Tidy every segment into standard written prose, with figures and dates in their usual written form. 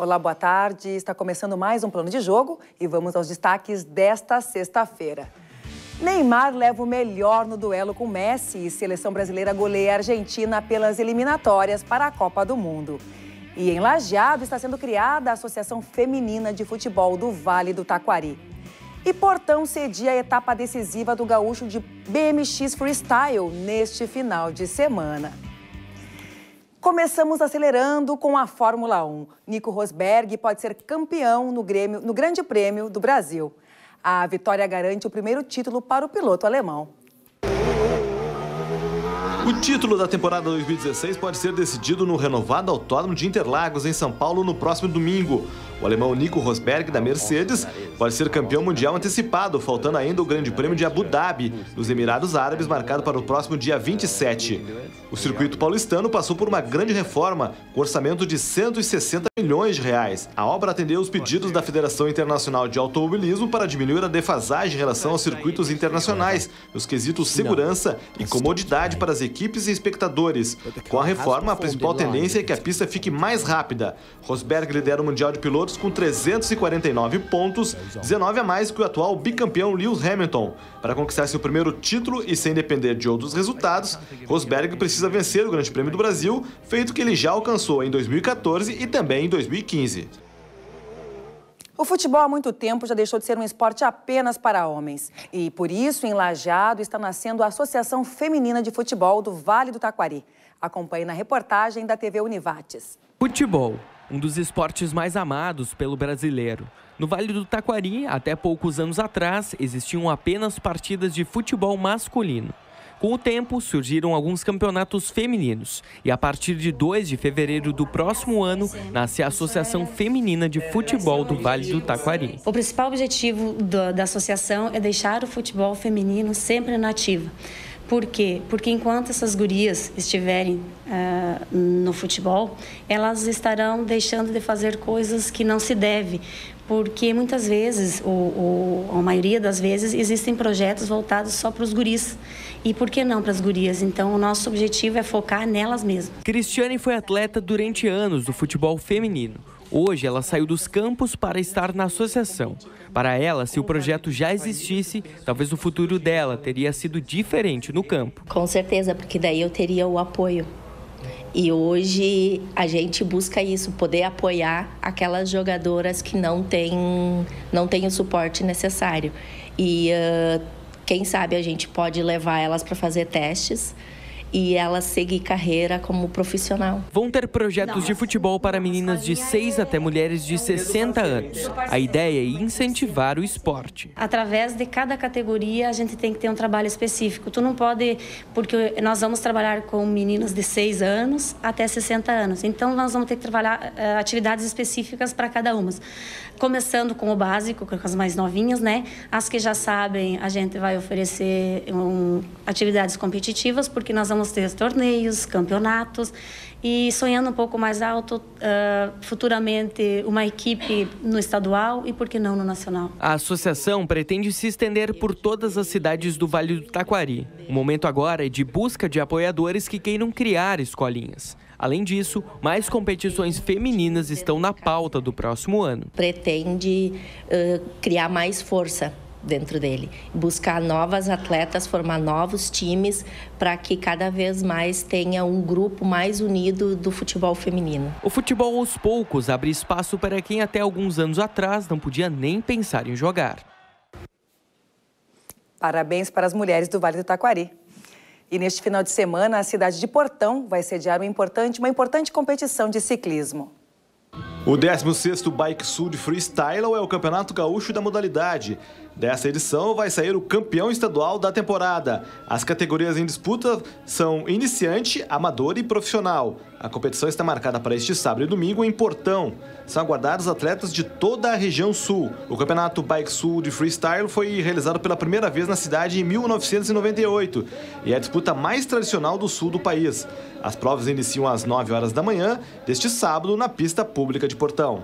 Olá, boa tarde. Está começando mais um Plano de Jogo e vamos aos destaques desta sexta-feira. Neymar leva o melhor no duelo com Messi e seleção brasileira goleia a Argentina pelas eliminatórias para a Copa do Mundo. E em Lajeado está sendo criada a Associação Feminina de Futebol do Vale do Taquari. E Portão cedia a etapa decisiva do gaúcho de BMX Freestyle neste final de semana. Começamos acelerando com a Fórmula 1. Nico Rosberg pode ser campeão no Grande Prêmio do Brasil. A vitória garante o primeiro título para o piloto alemão. O título da temporada 2016 pode ser decidido no renovado Autódromo de Interlagos, em São Paulo, no próximo domingo. O alemão Nico Rosberg, da Mercedes, pode ser campeão mundial antecipado, faltando ainda o Grande Prêmio de Abu Dhabi, nos Emirados Árabes, marcado para o próximo dia 27. O circuito paulistano passou por uma grande reforma, com orçamento de 160 milhões de reais. A obra atendeu os pedidos da Federação Internacional de Automobilismo para diminuir a defasagem em relação aos circuitos internacionais, nos quesitos segurança e comodidade para as equipes e espectadores. Com a reforma, a principal tendência é que a pista fique mais rápida. Rosberg lidera o Mundial de Pilotos com 349 pontos, 19 a mais que o atual bicampeão Lewis Hamilton. Para conquistar seu primeiro título e sem depender de outros resultados, Rosberg precisa vencer o Grande Prêmio do Brasil, feito que ele já alcançou em 2014 e também em 2015. O futebol há muito tempo já deixou de ser um esporte apenas para homens. E por isso, em Lajeado, está nascendo a Associação Feminina de Futebol do Vale do Taquari. Acompanhe na reportagem da TV Univates. Futebol, um dos esportes mais amados pelo brasileiro. No Vale do Taquari, até poucos anos atrás, existiam apenas partidas de futebol masculino. Com o tempo, surgiram alguns campeonatos femininos e a partir de 2 de fevereiro do próximo ano, nasce a Associação Feminina de Futebol do Vale do Taquari. O principal objetivo da associação é deixar o futebol feminino sempre na ativa. Por quê? Porque enquanto essas gurias estiverem no futebol, elas estarão deixando de fazer coisas que não se deve. Porque muitas vezes, ou a maioria das vezes, existem projetos voltados só para os guris. E por que não para as gurias? Então, o nosso objetivo é focar nelas mesmas. Cristiane foi atleta durante anos do futebol feminino. Hoje, ela saiu dos campos para estar na associação. Para ela, se o projeto já existisse, talvez o futuro dela teria sido diferente no campo. Com certeza, porque daí eu teria o apoio. E hoje a gente busca isso, poder apoiar aquelas jogadoras que não têm o suporte necessário. E quem sabe a gente pode levar elas para fazer testes e elas seguir carreira como profissional. Vão ter projetos de futebol para meninas de 6 até mulheres de 60 anos. A ideia é incentivar o esporte. Através de cada categoria, a gente tem que ter um trabalho específico. Tu não pode, porque nós vamos trabalhar com meninas de 6 anos até 60 anos. Então, nós vamos ter que trabalhar atividades específicas para cada uma. Começando com o básico, com as mais novinhas, né? As que já sabem, a gente vai oferecer atividades competitivas, porque nós vamos ter torneios, campeonatos e sonhando um pouco mais alto, futuramente uma equipe no estadual e por que não no nacional. A associação pretende se estender por todas as cidades do Vale do Taquari. O momento agora é de busca de apoiadores que queiram criar escolinhas. Além disso, mais competições femininas estão na pauta do próximo ano. Pretende criar mais força dentro dele, buscar novas atletas, formar novos times para que cada vez mais tenha um grupo mais unido do futebol feminino. O futebol aos poucos abre espaço para quem até alguns anos atrás não podia nem pensar em jogar. Parabéns para as mulheres do Vale do Taquari. E neste final de semana, a cidade de Portão vai sediar uma importante competição de ciclismo. O 16º Bike Sul de Freestyle é o campeonato gaúcho da modalidade. Dessa edição vai sair o campeão estadual da temporada. As categorias em disputa são iniciante, amador e profissional. A competição está marcada para este sábado e domingo em Portão. São aguardados atletas de toda a região sul. O campeonato Bike Sul de Freestyle foi realizado pela primeira vez na cidade em 1998 e é a disputa mais tradicional do sul do país. As provas iniciam às 9 horas da manhã deste sábado na pista pública de Portão.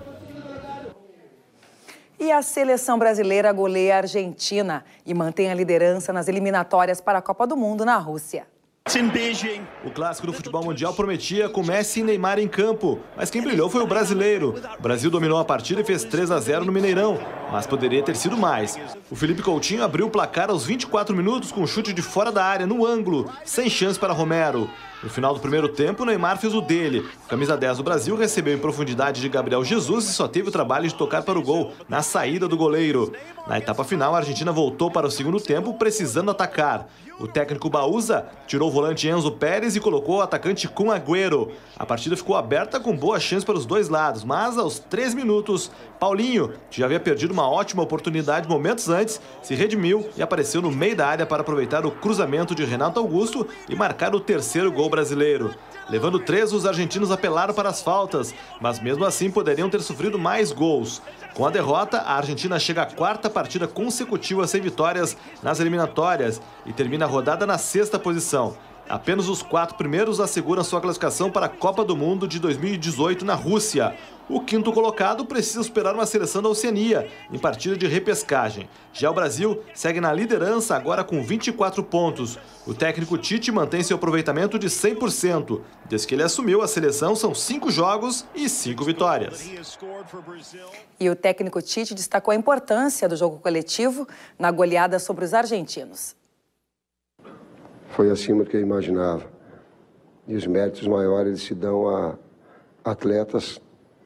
E a seleção brasileira goleia a Argentina e mantém a liderança nas eliminatórias para a Copa do Mundo na Rússia. O clássico do futebol mundial prometia com Messi e Neymar em campo, mas quem brilhou foi o brasileiro. O Brasil dominou a partida e fez 3-0 no Mineirão, mas poderia ter sido mais. O Felipe Coutinho abriu o placar aos 24 minutos com um chute de fora da área, no ângulo, sem chance para Romero. No final do primeiro tempo, o Neymar fez o dele. O camisa 10 do Brasil recebeu em profundidade de Gabriel Jesus e só teve o trabalho de tocar para o gol, na saída do goleiro. Na etapa final, a Argentina voltou para o segundo tempo, precisando atacar. O técnico Baúza tirou o volante Enzo Pérez e colocou o atacante Kun Agüero. A partida ficou aberta com boa chance para os dois lados, mas aos 3 minutos, Paulinho, que já havia perdido uma ótima oportunidade momentos antes, se redimiu e apareceu no meio da área para aproveitar o cruzamento de Renato Augusto e marcar o terceiro gol brasileiro. Levando 3, os argentinos apelaram para as faltas, mas mesmo assim poderiam ter sofrido mais gols. Com a derrota, a Argentina chega à 4ª partida consecutiva sem vitórias nas eliminatórias e termina a rodada na 6ª posição. Apenas os 4 primeiros asseguram sua classificação para a Copa do Mundo de 2018 na Rússia. O 5º colocado precisa superar uma seleção da Oceania, em partida de repescagem. Já o Brasil segue na liderança agora com 24 pontos. O técnico Tite mantém seu aproveitamento de 100%. Desde que ele assumiu a seleção, são 5 jogos e 5 vitórias. E o técnico Tite destacou a importância do jogo coletivo na goleada sobre os argentinos. Foi acima do que eu imaginava. E os méritos maiores se dão a atletas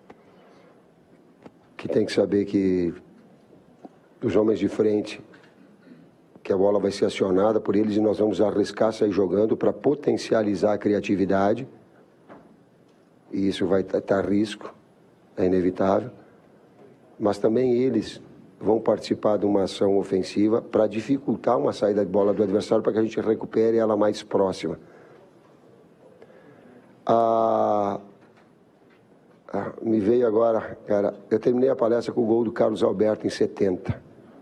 que tem que saber que os homens de frente, que a bola vai ser acionada por eles e nós vamos arriscar sair jogando para potencializar a criatividade. E isso vai estar a risco, é inevitável. Mas também eles vão participar de uma ação ofensiva para dificultar uma saída de bola do adversário para que a gente recupere ela mais próxima. Me veio agora, cara, eu terminei a palestra com o gol do Carlos Alberto em 70.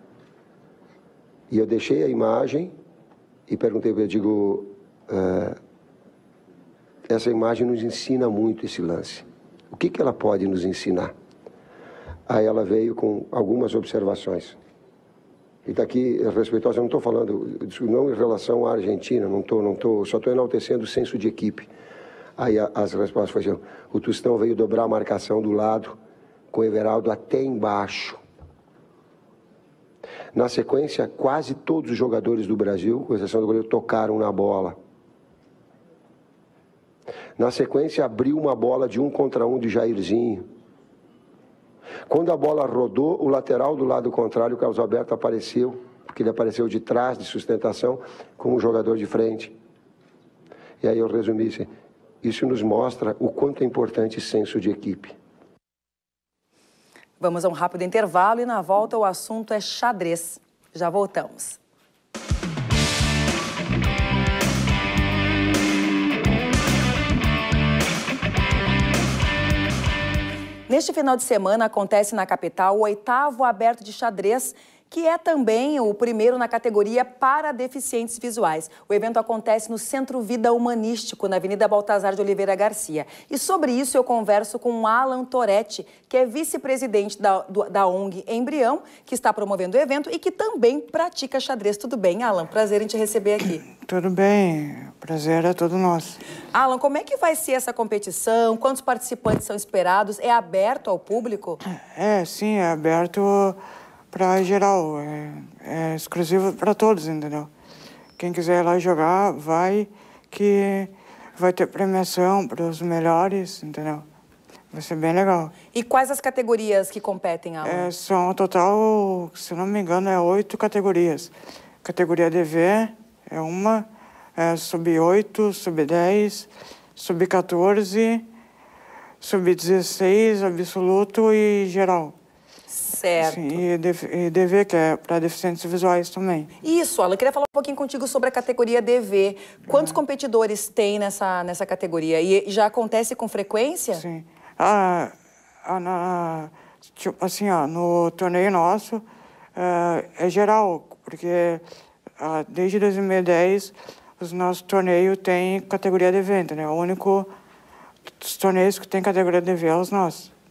E eu deixei a imagem e perguntei para ele, digo, essa imagem nos ensina muito esse lance. O que ela pode nos ensinar? Aí ela veio com algumas observações. E daqui, respeitosa, eu não estou falando, não em relação à Argentina, só estou enaltecendo o senso de equipe. Aí as respostas foram assim, o Tostão veio dobrar a marcação do lado, com o Everaldo até embaixo. Na sequência, quase todos os jogadores do Brasil, com exceção do goleiro, tocaram na bola. Na sequência, abriu uma bola de 1 contra 1 de Jairzinho. Quando a bola rodou, o lateral do lado contrário, o Carlos Alberto, apareceu, porque ele apareceu de trás, de sustentação, como um jogador de frente. E aí eu resumi assim, isso nos mostra o quanto é importante senso de equipe. Vamos a um rápido intervalo e na volta o assunto é xadrez. Já voltamos. Neste final de semana acontece na capital o 8º Aberto de Xadrez, que é também o primeiro na categoria para deficientes visuais. O evento acontece no Centro Vida Humanístico, na Avenida Baltazar de Oliveira Garcia. E sobre isso eu converso com Alan Toretti, que é vice-presidente da ONG Embrião, que está promovendo o evento e que também pratica xadrez. Tudo bem, Alan? Prazer em te receber aqui. Tudo bem, prazer é todo nosso. Alan, como é que vai ser essa competição? Quantos participantes são esperados? É aberto ao público? Sim, é aberto para geral, é exclusivo para todos, entendeu? Quem quiser ir lá jogar, vai, que vai ter premiação para os melhores, entendeu? Vai ser bem legal. E quais as categorias que competem, Alan? São, total, se não me engano, 8 categorias. Categoria DV é uma, sub-8, sub-10, sub-14, sub-16, absoluto e geral. Certo. Sim, e DV, que é para deficientes visuais também. Isso, Alan, eu queria falar um pouquinho contigo sobre a categoria DV. Quantos competidores tem nessa categoria? E já acontece com frequência? Sim. Tipo assim, no torneio nosso, é geral, porque desde 2010 os nossos torneios têm categoria DV, entendeu? O único dos torneios que tem categoria DV é os nossos.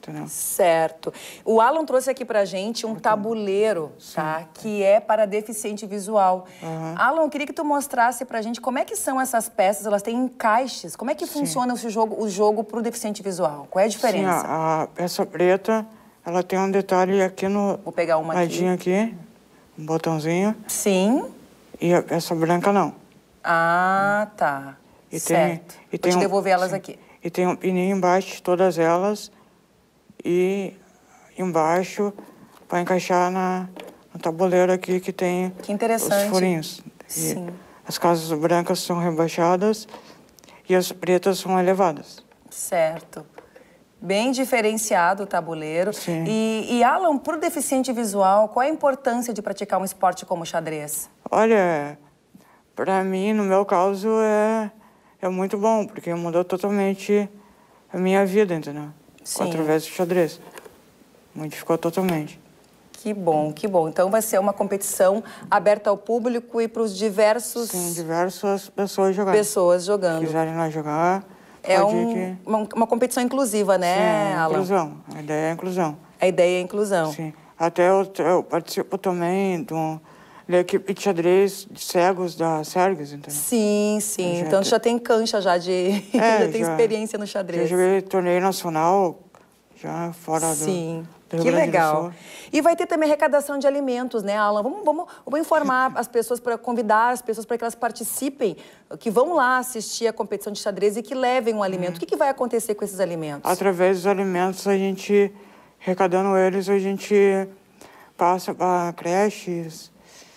entendeu? Certo. O Alan trouxe aqui pra gente um tabuleiro, tá? Que é para deficiente visual. Alan, eu queria que tu mostrasse pra gente como é que são essas peças, elas têm encaixes. Como é que funciona o jogo pro deficiente visual? Qual é a diferença? Sim, a peça preta, ela tem um detalhe aqui no Vou pegar uma ladinho aqui, um botãozinho. Sim. E a peça branca não. Ah, tá. E certo. Vou te devolver elas aqui. E tem um pininho embaixo de todas elas e embaixo para encaixar no tabuleiro aqui que tem os furinhos. Sim. As casas brancas são rebaixadas e as pretas são elevadas. Certo. Bem diferenciado o tabuleiro. Sim. E Alan, para o deficiente visual, qual é a importância de praticar um esporte como o xadrez? Olha, para mim, no meu caso, é muito bom, porque mudou totalmente a minha vida, entendeu? Sim. Através do xadrez. Modificou totalmente. Que bom, que bom. Então vai ser uma competição aberta ao público e para os diversos... Sim, diversas pessoas jogando. Pessoas jogando. Se quiserem lá jogar, é pode ir que... uma competição inclusiva, né, Sim, Alan? Inclusão. A ideia é a inclusão. A ideia é a inclusão. Sim. Até eu participo também da equipe de xadrez de cegos da Sergas, entendeu? Sim, sim. Então já tem cancha já de... já tem experiência no xadrez. Já joguei torneio nacional, já fora do Rio Que Grande legal. do Sul. E vai ter também arrecadação de alimentos, né, Alan? Vamos informar as pessoas, para convidar as pessoas para que elas participem, que vão lá assistir a competição de xadrez e que levem um alimento. O que vai acontecer com esses alimentos? Através dos alimentos, a gente, arrecadando eles, a gente passa para creches,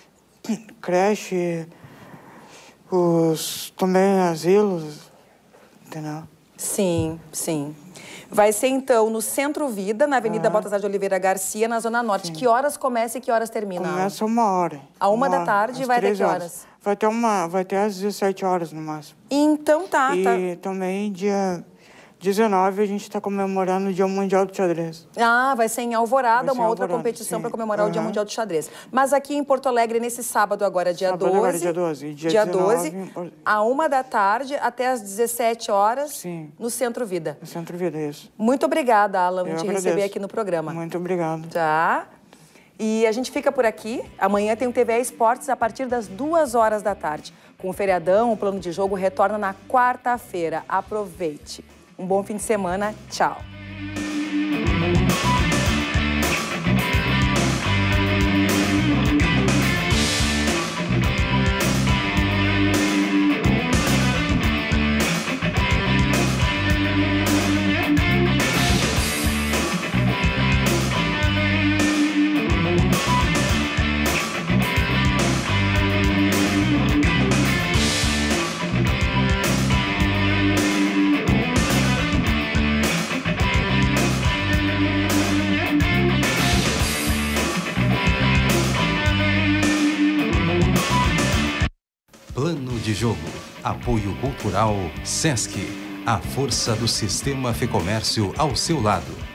também asilos, entendeu? Sim, sim. Vai ser, então, no Centro Vida, na Avenida Baltazar de Oliveira Garcia, na Zona Norte. Sim. Que horas começa e que horas termina? Começa 1h. A 1 da tarde e vai até que horas? Vai até às 17 horas no máximo. Então tá. E também dia 19 a gente está comemorando o Dia Mundial do Xadrez. Ah, vai ser em Alvorada, uma outra competição para comemorar o Dia Mundial do Xadrez. Mas aqui em Porto Alegre, nesse sábado agora, dia 12. Agora, dia 12. Dia 12, a 1 da tarde até às 17 horas, sim, no Centro Vida. No Centro Vida, isso. Muito obrigada, Alan, por te receber aqui no programa. Muito obrigado. Tá. E a gente fica por aqui. Amanhã tem o TVE Esportes a partir das 2 horas da tarde. Com o feriadão, o plano de jogo retorna na quarta-feira. Aproveite. Um bom fim de semana. Tchau. Plano de jogo. Apoio cultural Sesc. A força do Sistema Fecomércio ao seu lado.